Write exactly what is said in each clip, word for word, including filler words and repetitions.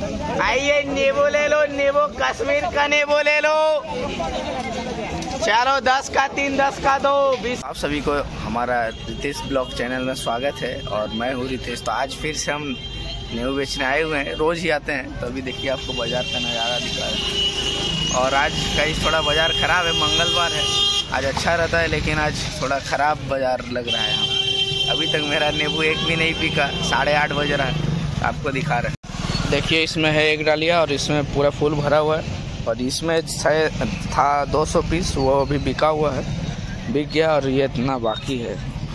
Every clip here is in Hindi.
आइए नींबू ले लो, नींबू कश्मीर का नींबू ले लो। चलो दस का तीन, दस का दो, बीस। आप सभी को हमारा रितेश ब्लॉग चैनल में स्वागत है और मैं हूँ रितेश। तो आज फिर से हम नींबू बेचने आए हुए हैं, रोज़ ही आते हैं। तो अभी देखिए आपको बाज़ार का नज़ारा दिखा रहा है। और आज कहीं थोड़ा बाज़ार ख़राब है, मंगलवार है। आज अच्छा रहता है लेकिन आज थोड़ा ख़राब बाज़ार लग रहा है यहाँ। अभी तक मेरा नींबू एक भी नहीं बिका, साढ़े आठ बज रहा है। आपको दिखा रहे हैं, देखिए इसमें है एक डालिया और इसमें पूरा फूल भरा हुआ है। और इसमें था दो सौ पीस, वो अभी बिका हुआ है, बिक गया। और ये इतना बाकी है।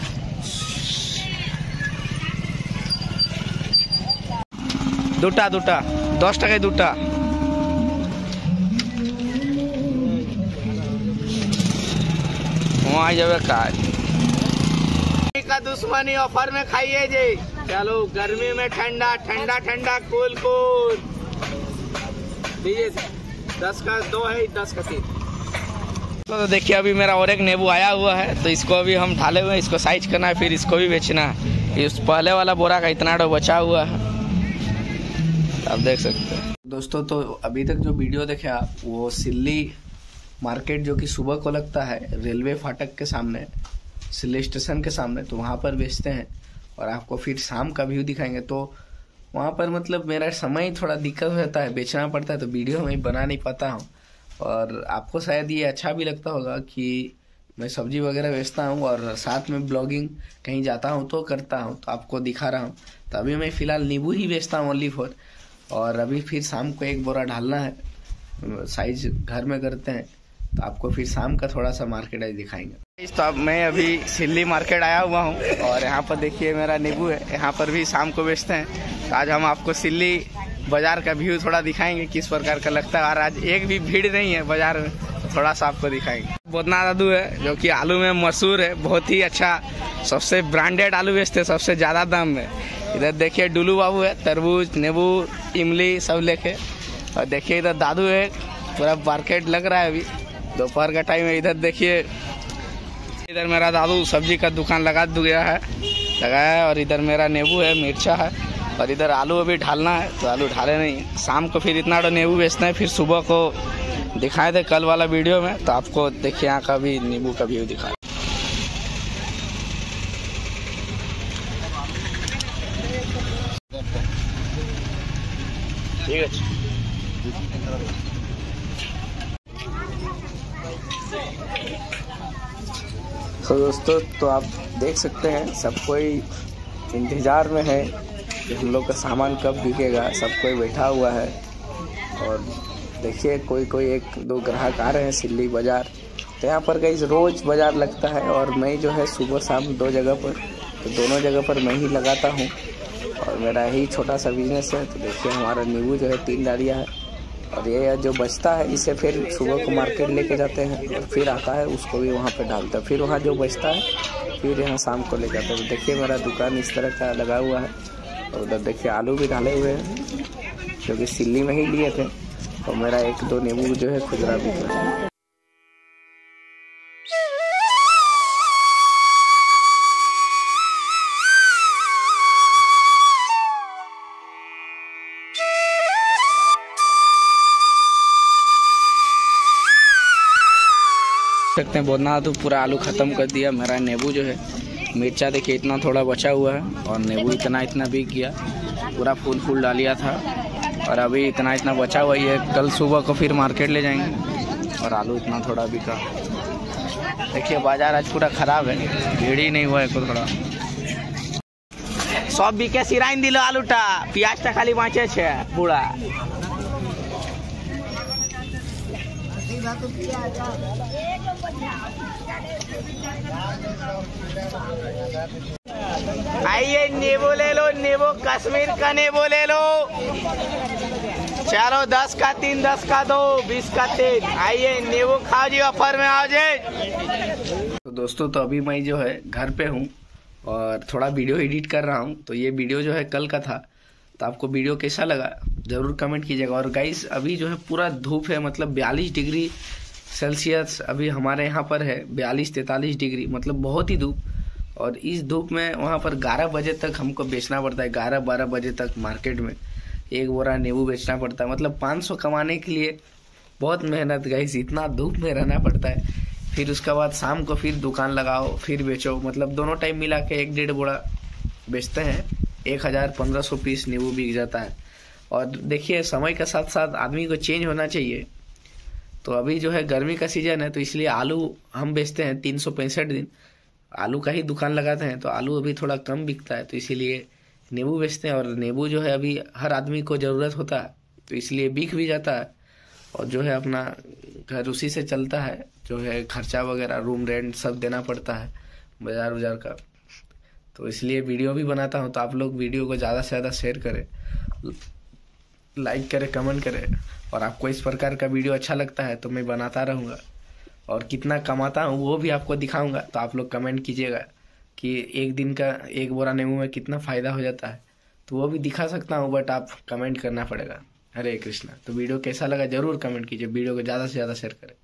दुटा दुटा दस टका दुटा। वहाँ जावे का दुश्मनी ऑफर में खाइए जी। चलो गर्मी में ठंडा ठंडा ठंडा कूल कूल दीजिए। दस का दो है, दस का तीन। तो देखिए अभी मेरा और एक नींबू आया हुआ है, तो इसको अभी हम ढाले हुए हैं। इसको साइज करना है, फिर इसको भी बेचना है। इस पहले वाला बोरा का इतना डो बचा हुआ है, आप देख सकते हैं। दोस्तों तो अभी तक जो वीडियो देखे आप, वो सिल्ली मार्केट जो कि सुबह को लगता है रेलवे फाटक के सामने, सिल्ली स्टेशन के सामने, तो वहाँ पर बेचते हैं। और आपको फिर शाम का व्यू दिखाएंगे। तो वहाँ पर मतलब मेरा समय थोड़ा दिक्कत होता है, बेचना पड़ता है, तो वीडियो मैं बना नहीं पाता हूँ। और आपको शायद ये अच्छा भी लगता होगा कि मैं सब्जी वगैरह बेचता हूँ और साथ में ब्लॉगिंग कहीं जाता हूँ तो करता हूँ, तो आपको दिखा रहा हूँ। तो अभी मैं फ़िलहाल नींबू ही बेचता हूँ ओनली फॉर। और अभी फिर शाम को एक बोरा ढालना है, साइज घर में करते हैं। तो आपको फिर शाम का थोड़ा सा मार्केट आज दिखाएंगे। तो अब मैं अभी सिल्ली मार्केट आया हुआ हूँ और यहाँ पर देखिए मेरा नींबू है, यहाँ पर भी शाम को बेचते हैं। तो आज हम आपको सिल्ली बाजार का व्यू थोड़ा दिखाएंगे, किस प्रकार का लगता है। और आज एक भी भीड़ नहीं है बाजार में, तो थोड़ा सा आपको दिखाएंगे। बोतना दादू है जो कि आलू में मशहूर है, बहुत ही अच्छा, सबसे ब्रांडेड आलू बेचते हैं सबसे ज़्यादा दाम में। इधर देखिए डुलू बाबू है, तरबूज, नींबू, इमली सब लेके। और देखिए इधर दादू है, पूरा मार्केट लग रहा है। अभी दोपहर का टाइम है। इधर देखिए इधर मेरा दादू सब्जी का दुकान लगा दिया है, लगाया है। और इधर मेरा नींबू है, मिर्चा है। और इधर आलू अभी ढालना है, तो आलू ढाले नहीं, शाम को फिर इतना नींबू बेचना है। फिर सुबह को दिखाए थे कल वाला वीडियो में, तो आपको देखिए यहाँ का भी नींबू का व्यू दिखाए। ठीक है। तो दोस्तों तो आप देख सकते हैं सब कोई इंतज़ार में है कि हम लोग का सामान कब बिकेगा। सब कोई बैठा हुआ है। और देखिए कोई कोई एक दो ग्राहक आ रहे हैं सिल्ली बाज़ार। तो यहाँ पर कई रोज़ बाज़ार लगता है और मैं जो है सुबह शाम दो जगह पर, तो दोनों जगह पर मैं ही लगाता हूँ। और मेरा ही छोटा सा बिजनेस है। तो देखिए हमारा नींबू जो है तीन डालियाँ है। और ये जो बचता है इसे फिर सुबह को मार्केट लेके जाते हैं और फिर आता है उसको भी वहाँ पे डालता है। फिर वहाँ जो बचता है फिर यहाँ शाम को ले जाते हैं। तो देखिए मेरा दुकान इस तरह का लगा हुआ है। और उधर देखिए आलू भी डाले हुए हैं जो कि सिल्ली में ही लिए थे। और मेरा एक दो नींबू जो है खुदरा भी है। सकते हैं बोलना तो पूरा आलू ख़त्म कर दिया। मेरा नींबू जो है, मिर्चा देखिए इतना थोड़ा बचा हुआ है। और नींबू इतना इतना बिक गया, पूरा फूल फूल डालिया था। और अभी इतना इतना बचा हुआ है, कल सुबह को फिर मार्केट ले जाएंगे। और आलू इतना थोड़ा बिका। देखिए बाजार आज पूरा ख़राब है, भीड़ ही नहीं हुआ है को थोड़ा। सब बिके सिराइन दिलो आलूटा, प्याजटा खाली बाँचे छे पूरा। आइए नींबू ले लो, नींबू कश्मीर का नींबू ले लो। चलो दस का तीन, दस का दो, बीस का तीन। आइए नींबू खाओ जी, ऑफर में आओ जी। तो दोस्तों तो अभी मैं जो है घर पे हूँ और थोड़ा वीडियो एडिट कर रहा हूँ। तो ये वीडियो जो है कल का था। तो आपको वीडियो कैसा लगा ज़रूर कमेंट कीजिएगा। और गाइस अभी जो है पूरा धूप है, मतलब बयालीस डिग्री सेल्सियस अभी हमारे यहाँ पर है, बयालीस तैंतालीस डिग्री, मतलब बहुत ही धूप। और इस धूप में वहाँ पर ग्यारह बजे तक हमको बेचना पड़ता है, ग्यारह बारह बजे तक मार्केट में। एक बोरा नींबू बेचना पड़ता है। मतलब पाँच सौ कमाने के लिए बहुत मेहनत गाइस, इतना धूप में रहना पड़ता है। फिर उसके बाद शाम को फिर दुकान लगाओ, फिर बेचो। मतलब दोनों टाइम मिला के एक डेढ़ बोरा बेचते हैं, एक हज़ार पंद्रह सौ पीस नींबू बिक जाता है। और देखिए समय के साथ साथ आदमी को चेंज होना चाहिए। तो अभी जो है गर्मी का सीजन है, तो इसलिए आलू हम बेचते हैं तीन सौ पैंसठ दिन आलू का ही दुकान लगाते हैं। तो आलू अभी थोड़ा कम बिकता है, तो इसीलिए नींबू बेचते हैं। और नींबू जो है अभी हर आदमी को ज़रूरत होता है, तो इसलिए बिक भी जाता है। और जो है अपना घर उसी से चलता है, जो है खर्चा वगैरह रूम रेंट सब देना पड़ता है बाज़ार उजार का। तो इसलिए वीडियो भी बनाता हूँ। तो आप लोग वीडियो को ज़्यादा से ज़्यादा शेयर करें, लाइक करें, कमेंट करें। और आपको इस प्रकार का वीडियो अच्छा लगता है तो मैं बनाता रहूँगा। और कितना कमाता हूँ वो भी आपको दिखाऊंगा। तो आप लोग कमेंट कीजिएगा कि एक दिन का एक बोरा नींबू में कितना फ़ायदा हो जाता है, तो वो भी दिखा सकता हूँ, बट आप कमेंट करना पड़ेगा। हरे कृष्णा। तो वीडियो कैसा लगा ज़रूर कमेंट कीजिए, वीडियो को ज़्यादा से ज़्यादा शेयर करें।